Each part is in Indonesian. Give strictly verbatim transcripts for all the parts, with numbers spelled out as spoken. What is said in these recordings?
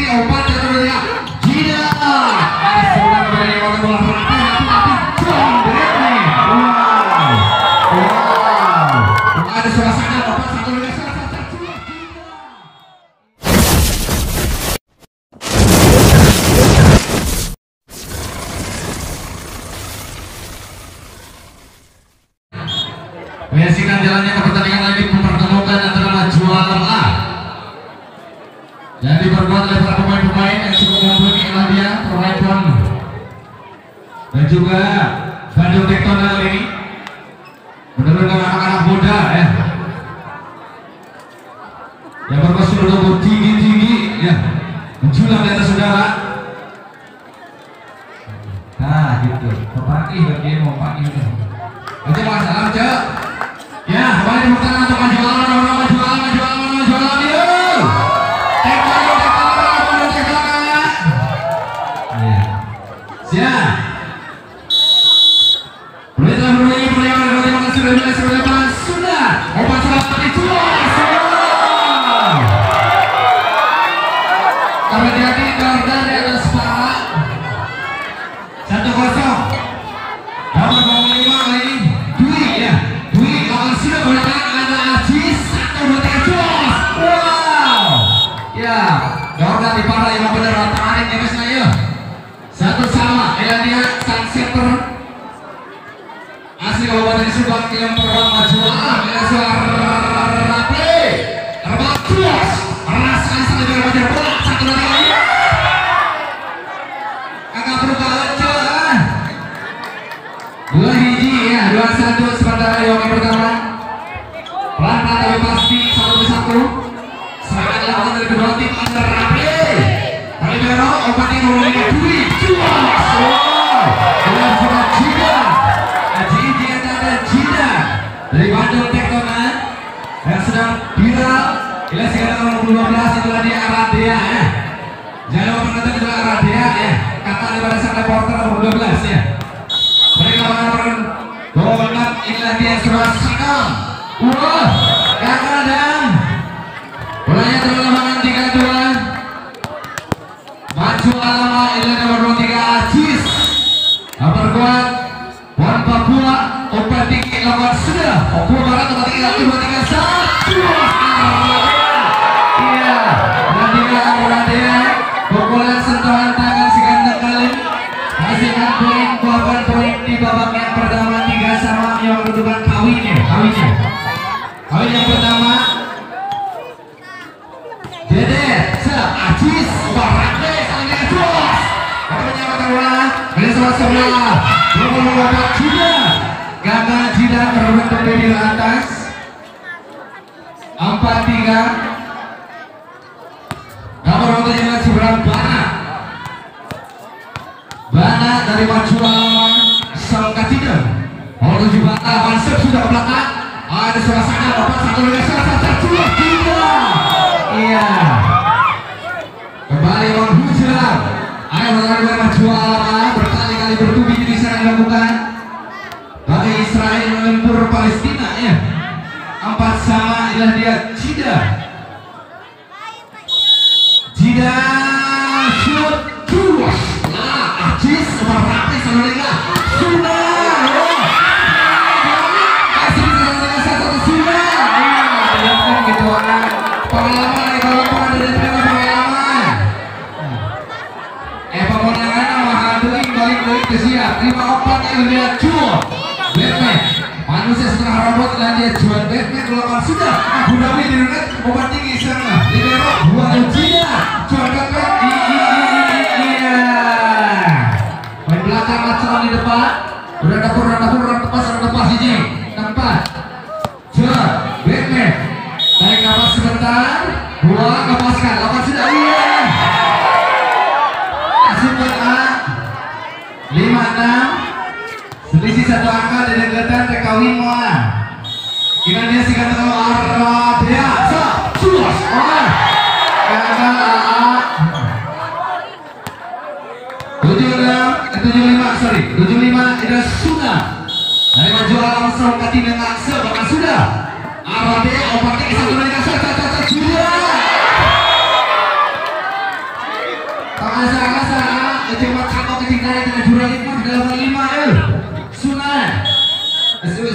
opat terusnya Jida. Sudah kembali oleh bola berarti hati-hati John Bradley. Wow, wow. Ada suasana opat satu lagi satu satu. Menyaksikan jalannya ke pertandingan lagi mempertemukan antara juara A yang diperkuat oleh para pemain-pemain yang cukup mumpuni, dia Perwaipon dan juga Bandung Tektonal ini benar-benar anak-anak muda ya yang berpostur tubuh tinggi-tinggi ya menjulang di atas saudara. Nah gitu, pepaki bagi mau pagi itu aja mas salam cek ya kembali di pertandingan untuk maju alam maju alam maju alam maju alam maju alam yuk tektonan tektonan Bandung Tektonal ya siap mulai telah bermain mulai mulai terima kasih sudah mulai sudah mulai sudah obat sudah itu hati-hati Jordan di atas kepala satu kosong nomor dua puluh lima kali ini Dwi ya Dwi lawan sudah berdatangan ada Ajis satu dua tiga jos wow ya Jordan di parah yang benar tangan ini mas ya satu sama Elania sang setter asli Kabupaten Subang yang pertama maju alam ya suara rapi terbang jos rasakan sekali dengan bajar bola satu dua tiga agak berubah aja dua hiji ya dua satu sementara yang pertama pelan-pelan tapi pasti satu satu serangan lawan dari kedua tim under rapi Kalibero obat yang memiliki Dwi juas wow dengan surat Jida Aji Diana dan Jida dari Bandung Tektonal yang sedang viral bila sekarang nomor dua belas itulah dia Aradea ya jangan lupa menonton itulah Aradea ya kata daripada sang reporter nomor dua belas ya mereka menonton Bolat inilah dia surat Sakam wah gagal dan bolanya terlalu lapangan tiga dua maju alama inilah nomor dua puluh tiga Ajis memperkuat Pon Papua obat tinggi lawan sudah Papua Barat obat tinggi satu dua tiga satu iya dan tiga Aradea pukulan sentuhan tangan si ganteng kali hasilkan poin delapan poin di babak yang pertama tiga sama yang menentukan kawinnya kawinnya kawin yang pertama Dede siap Ajis Baratnya salingnya jos ada penyamatan bola ini sebelah sebelah belum membuat Jida gagal Jida merebut kembali di atas empat tiga nomor untuk yang masih Bana Bana dari maju lawan sang ketiga nomor tujuh Bana Mansur sudah ke belakang ada suasana bapak satu lagi satu satu dua tiga iya kembali Bang Hujan ayo mengambil maju lawan berkali-kali bertubi di sana dilakukan bagi Israel melempur Palestina ya empat sama inilah dia Jida Jida shoot terus nah Ajis merapi sebenarnya sudah ya kasih sebenarnya satu sudah ya kan gitu anak pengalaman ya kalau pernah dari pengalaman eh pemenangan mahal balik balik ke siap lima opat yang lihat cuy Batman manusia setengah robot dan dia jual Batman delapan sudah Abu Dhabi di net obat tinggi sana libero dua Jida jual Batman iya main belakang laceran di depan udah dapur udah dapur udah tepas udah tepas ini tempat jual Batman tarik nafas sebentar buang lepaskan lapan sudah iya kasih buat A lima enam selisih satu angka dari dekatan tekawin moa kira dia sih kata kalau Aradea so suas oh gagal A A tujuh enam tujuh lima sorry tujuh lima itu sudah dari maju langsung ke tim yang akse bahkan sudah Aradea obatnya satu lagi satu satu satu sudah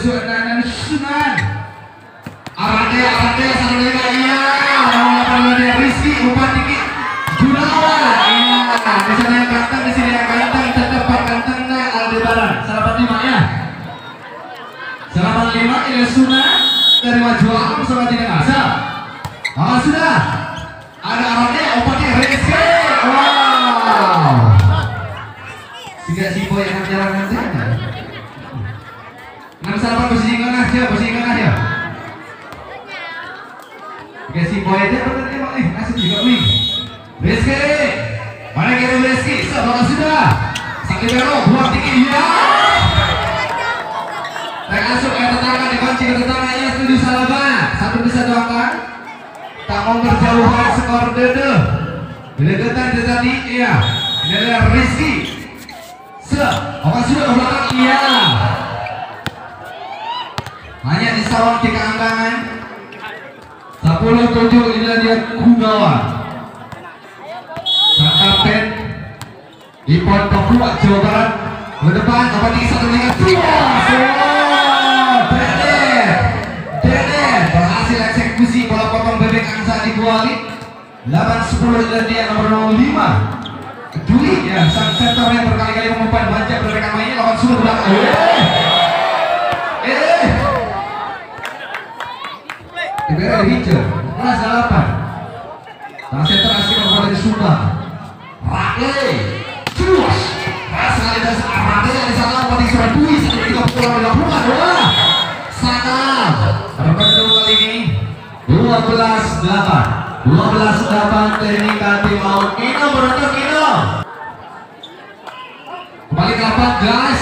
Sunan Sunan. Arade Arade satu lima iya. Lawan Rizky Bupati Gunawan. Iya. Di sana yang ganteng, di sini yang ganteng, terdepan gantengnya Aldebaran. Selamat lima ya. Selamat lima ini Sunan dari Maju Alam sama tidak asal. Oh sudah. Ada Arade Bupati Rizky. Wow. Tiga si boy yang jalan nanti. Enam salapan posisi tengah aja, posisi tengah aja. Tiga si boy aja benar tembak nih, langsung juga wing. Rizky, mana kira Rizky? Sebelah sudah. Sakit belok, buang tinggi ya. Tak masuk ke tetangga, dikunci ke tetangga ya, setuju Salaban. Satu bisa doakan. Tak mau berjauhan skor dede. Berdekatan tadi, iya. Ini adalah Rizky. Se, orang sudah ke belakang, iya. Hanya di sawang tiga angkangan. Sepuluh tujuh inilah dia Gunawan. Sang kapten di Pon Papua Jawa Barat. Ke depan dapat tinggi satu dengan dua. Dede, Dede berhasil eksekusi bola potong bebek angsa di kuali. delapan sepuluh inilah dia nomor nol lima. Duli ya, sang center yang berkali-kali mengumpan banyak berdekat mainnya lawan sudah belakang. Eh, eh, Diberi hijau, kelas delapan. Sang center asli membuat dari Sumba. Rake, terus, rasanya dari Rake yang di sana membuat di Surabaya satu tiga puluh dilakukan. Wah, sana. Rekan kedua kali ini dua belas delapan. dua belas delapan teknik hati maut. Kino beruntung Kino. Kembali ke lapan guys.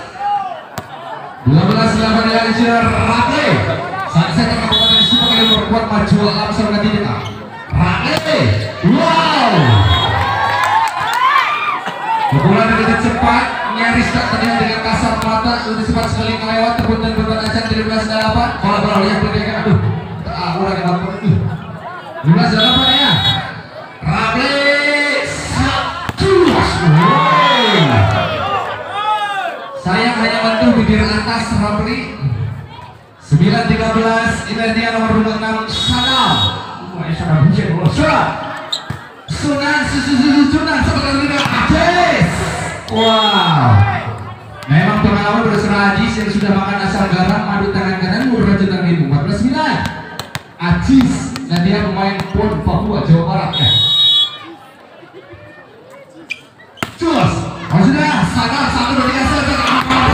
dua belas delapan dari Sir Rake. Saat saya kabupaten Subang yang memperkuat Maju Alam Surga Tidika. Rake. Wow. Pukulan begitu cepat, nyaris tak terlihat dengan kasat mata. Lebih cepat sekali melewat tepunten-tepunten acan dari belas delapan. Bola-bola yang berdekat. Aduh. Tak kurang yang apa itu. dua belas delapan ya. Rake satu. Sayang hanya bantu bibir atas Rapli. sembilan tiga belas ini dia nomor enam Sanam. Wah, sangat hujan bola. Surat. Sunan susu Sunan sebagai leader Ajis. Wow. Memang pengalaman berserah Ajis yang sudah makan asal garam, madu tangan kanan, murah tangan ibu. empat belas sembilan. Ajis. Dan dia pemain Pon Papua Jawa Barat ya. Terus, maksudnya sadar satu dari asal ke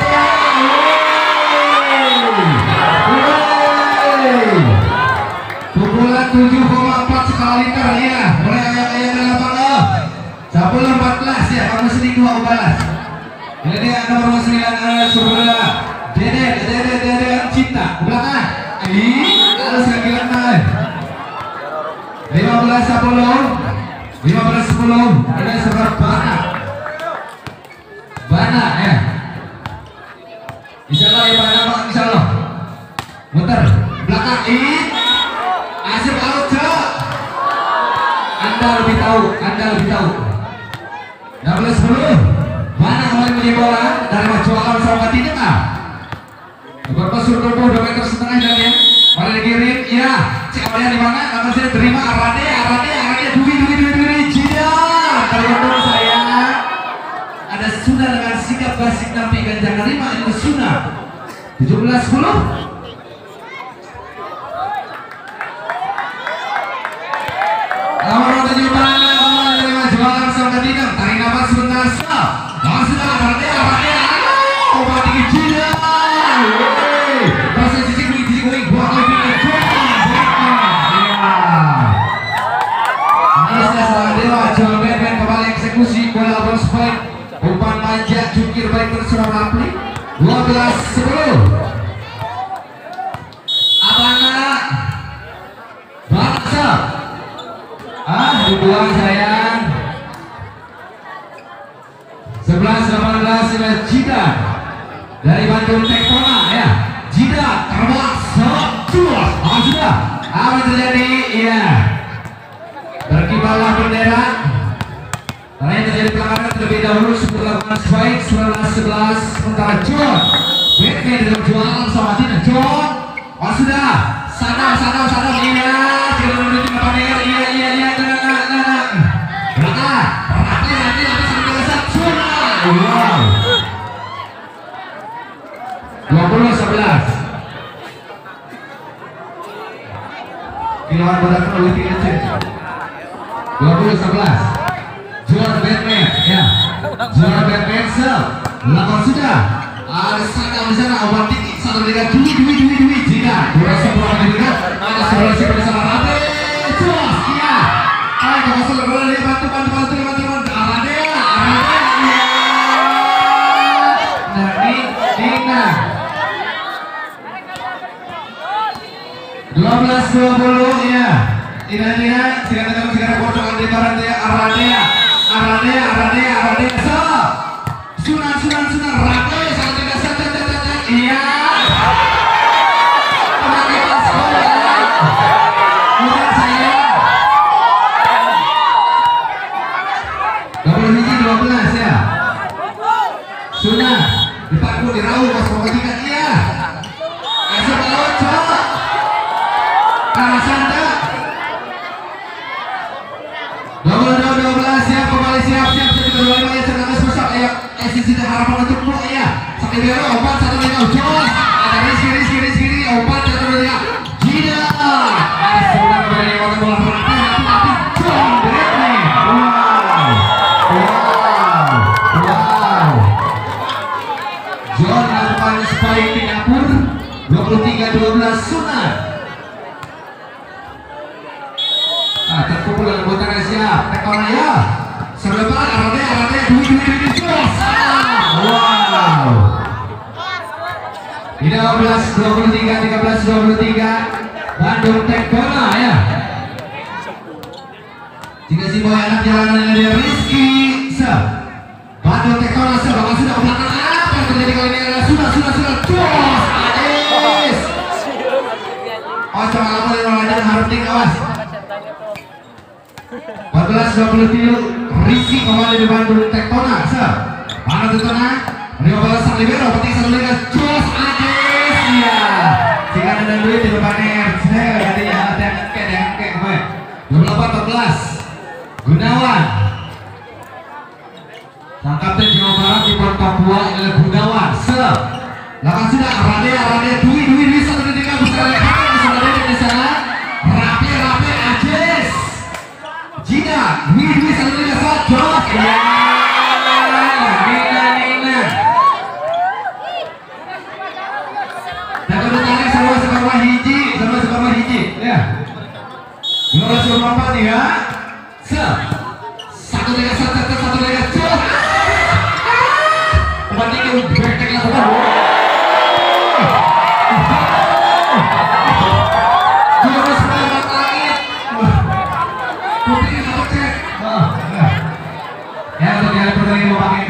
pukulan tujuh koma empat skala liter ya. Mulai ayam-ayam dari lapangan. sepuluh empat belas ya, kamu sedikit dua balas. Ini dia nomor sembilan Surabaya. Dede, Dede, Dede Cinta. Belakang. Ini harus kegiatan naik. lima belas sepuluh lima belas sepuluh ini sebar Bana Bana ya. Insyaallah ya Bana Pak, insyaallah muter belakang ini asif out. Anda lebih tahu, Anda lebih tahu. enam belas sepuluh Bana kembali punya bola dari Maju Alam Surga Tidika. Beberapa surga dua meter setengah dan ya. Mari dikirim ya. Cekapnya di mana? Akan saya terima Arade, Arade, Arade, Dwi, Dwi, Dwi, Dwi, Jida. Kalau menurut saya ada Sunnah dengan sikap basic nampik dan jangan terima itu Sunnah. tujuh belas sepuluh. Nomor tujuh mana? Nomor dari Maju Alam Surga Tidika. Tarik nafas sebentar. Langsung Arade, Arade, oh mati Jida. Proses sisi kulit sisi kulit buat lebih. Kembali eksekusi bola bola spike umpan manja jungkir baik terserah Rapli. Dua belas sepuluh. Abana Bangsa ah dibuang sayang. Sebelas delapan belas adalah Jida dari Bandung Tektono ya. Jida terbang satu. Ah sudah apa terjadi ya. Berkibarlah bendera. Karena yang terjadi pelanggaran terlebih dahulu sebelum lakukan strike sembilan belas sebelas sementara John dengan jualan sama tidak John. Oh sudah, sadar, sadar, sadar, iya, jangan menuju ke pamer, iya, iya, iya, nah, nah, nah, nah, berangkat, nanti, nanti, nanti sampai kesat, sudah, wow, dua puluh sebelas, kiloan berat oleh tiga cek, dua puluh sebelas, John Batman, ya, John Batman, sel, lakukan sudah. Ada sana di sana awal tinggi satu liga dui dui dui dui jika durasi kurang diberikan ada solusi pada sana Rade jos iya ayo kita masuk bola dia bantu bantu bantu bantu bantu Rade Rade iya nah ini Dina dua belas dua puluh ya Dina Dina silakan kamu silakan potongan di barat ya Rade Rade Rade Rade so sunan sunan sunan Rade iya teman-teman sekolah bukan saya dua puluh hiji dua belas ya sudah dipaku dirauh pas mau bagikan iya esok lawan cowok karena santa dua puluh dua dua belas siap kembali siap siap siap kedua lima ya senang besok ya esensi harapan untuk pulang ya sampai biar obat satu lagi jos ada Rizky Rizky Rizky Rizky obat satu lagi Gina sudah kembali waktu bola berarti nanti John Bradley wow wow wow John lakukan spike di dapur dua puluh tiga dua belas Sunan ah terkumpul dalam botannya siap tekon ya sebelah arade arade dui dui dui jos wow tiga belas dua puluh tiga tiga belas dua puluh tiga Bandung Tekona ya jika si boy anak jalanan dari Rizky se Bandung Tekona se bapak sudah ke belakang apa yang terjadi kali ini adalah sudah sudah sudah jos Adis oh coba kamu yang melanjutkan harus tinggal awas empat belas dua puluh tiga Rizky kembali di Bandung Tekona se Bandung Tekona lima belas sang libero penting satu liga jos Adis iya jika ada duit di depannya jadi ya ada kek ada kek dua puluh empat empat belas Gunawan sang kapten Jawa Barat di Pon Papua adalah Gunawan se lakukan sudah Arade Arade Dwi Dwi Dwi satu tiga besar lekan sudah ada di sana rapi rapi Ajis Jina Dwi Dwi satu tiga satu jos iya Nina Nina dan kemudian sama sama hiji sama sama hiji ya lima belas dua puluh empat ya se satu tiga satu satu tiga jos empat tiga bertek lakukan dua belas empat langit putih satu cek ya untuk yang pertandingan mau pakai